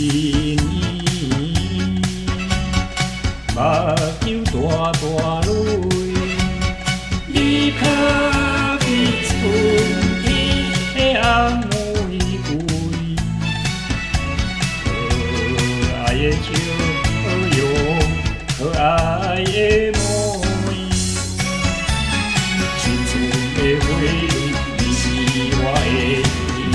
年，目睭大大泪，你可比春天的红玫瑰，可爱的笑容，可爱的梦，青春的花，你是我的。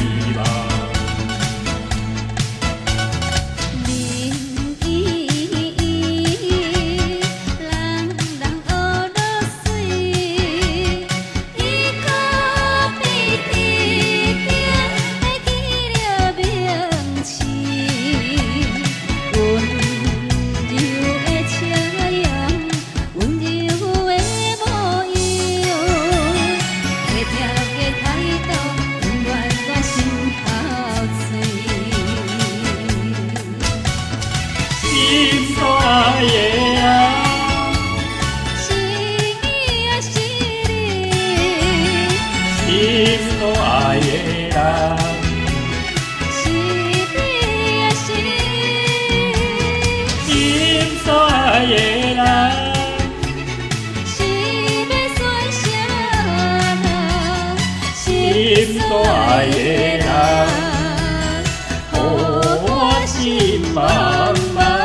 心所爱的人，是你啊是你，心所爱的人，是你啊是你，心所爱的人，是要选啥人？心所爱的人，予我心茫茫。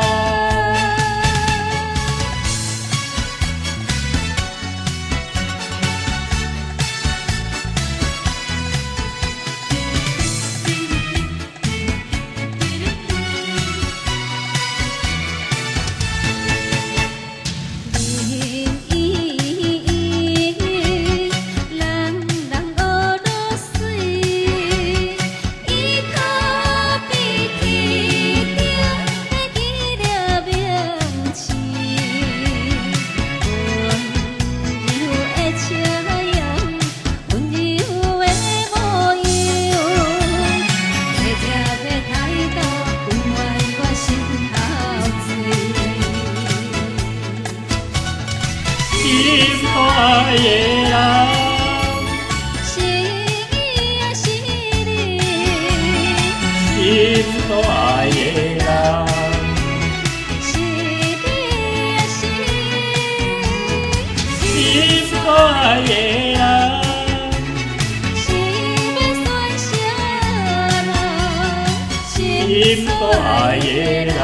心所爱的人，是你啊是你，心所爱的人，是你啊是你，心所爱的人，是要选啥人？心所爱的人，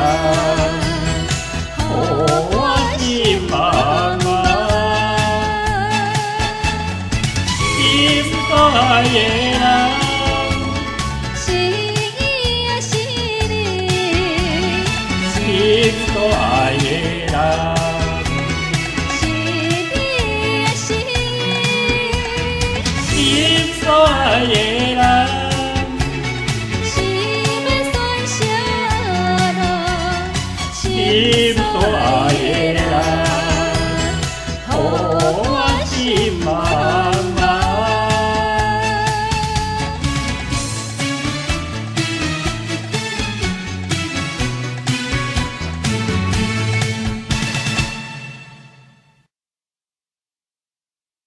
予我心茫茫。 爱的。